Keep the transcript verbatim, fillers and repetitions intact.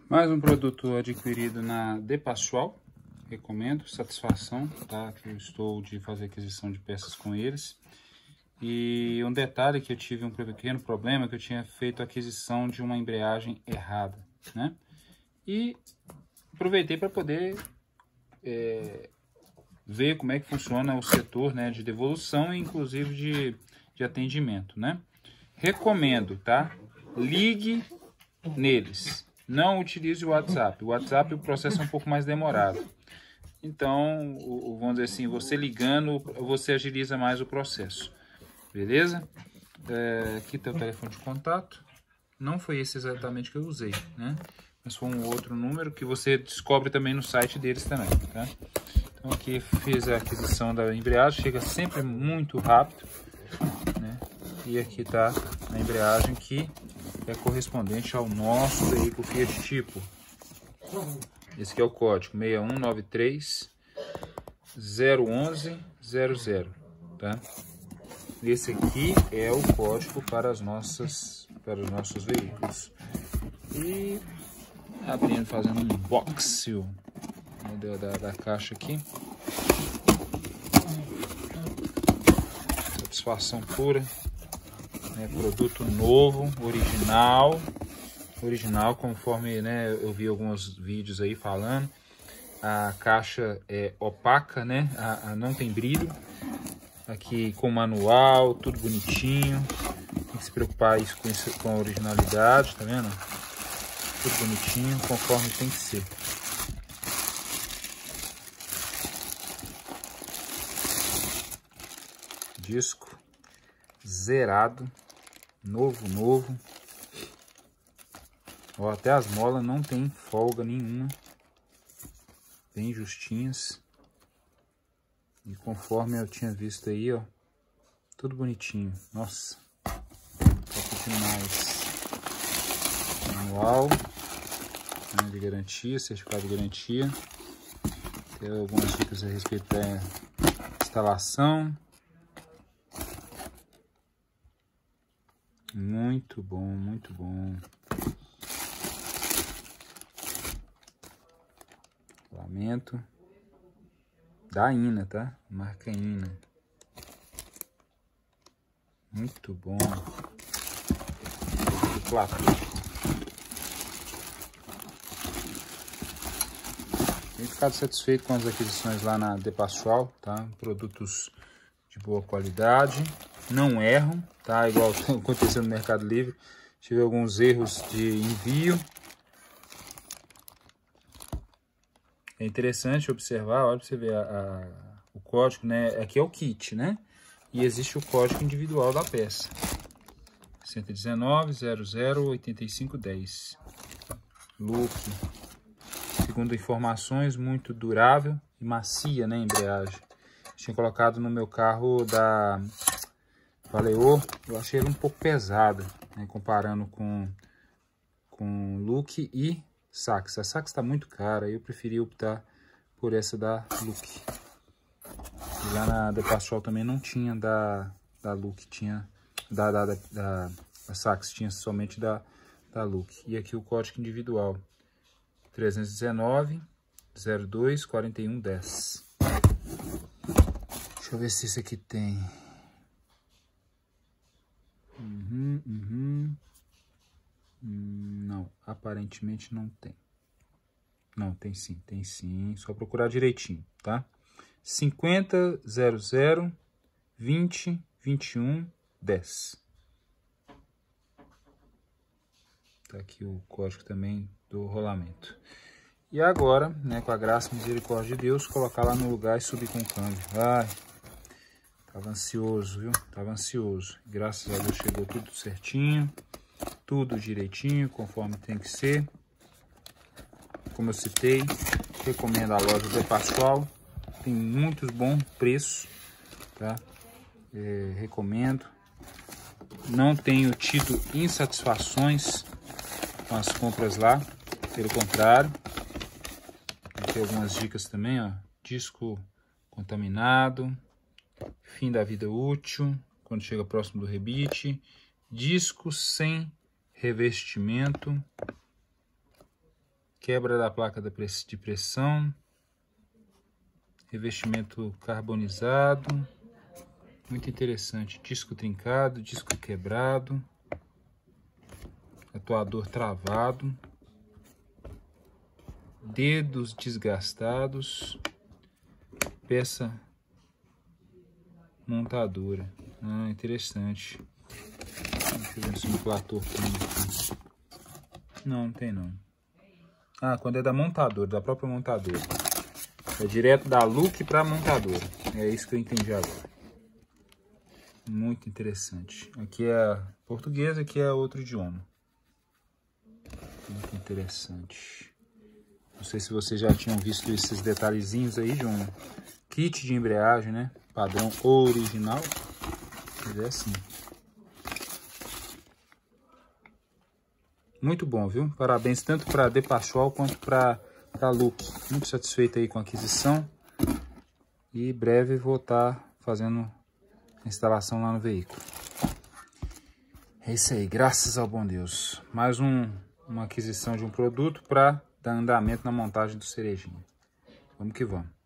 Mais um produto adquirido na De Paschoal, recomendo, satisfação, tá? Que eu estou de fazer aquisição de peças com eles. E um detalhe que eu tive um pequeno problema, que eu tinha feito a aquisição de uma embreagem errada, né? E aproveitei para poder é, ver como é que funciona o setor, né, de devolução e inclusive de, de atendimento, né? Recomendo, tá? Ligue neles. Não utilize o WhatsApp. O WhatsApp, o processo é um pouco mais demorado. Então, o, vamos dizer assim, você ligando, você agiliza mais o processo. Beleza? É, aqui está o telefone de contato. Não foi esse exatamente que eu usei, né? Mas foi um outro número que você descobre também no site deles também, tá? Então aqui fiz a aquisição da embreagem, chega sempre muito rápido, né? E aqui está a embreagem que é correspondente ao nosso veículo Fiat Tipo. Esse aqui é o código seis um nove três zero um um zero zero, tá? Esse aqui é o código para as nossas para os nossos veículos. E abrindo, fazendo um unboxing, né, da, da caixa aqui. Satisfação pura, né? Produto novo, original, original conforme, né, eu vi alguns vídeos aí falando. A caixa é opaca, né? A, a não tem brilho. Aqui com manual, tudo bonitinho. Tem que se preocupar isso com, isso, com a originalidade, tá vendo? Tudo bonitinho, conforme tem que ser. Disco zerado, novo, novo. Ó, até as molas não tem folga nenhuma, bem justinhas. E conforme eu tinha visto aí, ó, tudo bonitinho. Nossa, top demais. Manual, né, de garantia, certificado de garantia. Tem algumas dicas a respeito da instalação. Muito bom, muito bom. Lamento. Da Ina, tá? Marca Ina. Muito bom. Platô. Tenho ficado satisfeito com as aquisições lá na De Paschoal, tá? Produtos de boa qualidade, não erram, tá? Igual aconteceu no Mercado Livre. Tive alguns erros de envio. É interessante observar, olha pra você ver a, a, o código, né? Aqui é o kit, né? E existe o código individual da peça. cento e dezenove, zero zero, oitenta e cinco, dez. Look. Segundo informações, muito durável e macia, né? A embreagem. Tinha colocado no meu carro da Valeo. Eu achei ele um pouco pesada, né? Comparando com, com Look e Sachs. A Sachs está muito cara, eu preferi optar por essa da Look. E lá na De Paschoal também não tinha da, da Look, tinha da, da, da, da, da Sachs, tinha somente da, da Look. E aqui o código individual, trezentos e dezenove, zero dois, quarenta e um, dez. Deixa eu ver se esse aqui tem. Uhum, uhum. Não, aparentemente não tem. Não, tem sim, tem sim. Só procurar direitinho, tá? cinquenta, zero zero, vinte, vinte e um, dez. Tá aqui o código também do rolamento. E agora, né, com a graça e misericórdia de Deus, colocar lá no lugar e subir com o câmbio. Ai, tava ansioso, viu? Tava ansioso. Graças a Deus chegou tudo certinho. Tudo direitinho, conforme tem que ser. Como eu citei, recomendo a loja De Paschoal. Tem muitos bons preços, tá? É, recomendo. Não tenho tido insatisfações com as compras lá. Pelo contrário. Tem algumas dicas também, ó. Disco contaminado. Fim da vida útil. Quando chega próximo do rebite. Disco sem revestimento. quebra da placa de pressão, revestimento carbonizado, muito interessante, disco trincado, disco quebrado, atuador travado, dedos desgastados, peça montadora. Ah, interessante. Deixa eu ver se o inflator tem aqui. Não, não tem não. Ah, quando é da montadora, da própria montadora. É direto da Look para a montadora. É isso que eu entendi agora. Muito interessante. Aqui é português, aqui é outro idioma. Muito interessante. Não sei se vocês já tinham visto esses detalhezinhos aí de um kit de embreagem, né? Padrão original. Mas é assim. Muito bom, viu? Parabéns tanto para DePasschoal quanto para a Look. Muito satisfeito aí com a aquisição. E breve vou estar fazendo a instalação lá no veículo. É isso aí, graças ao bom Deus. Mais um, uma aquisição de um produto para dar andamento na montagem do Cerejinha. Vamos que vamos.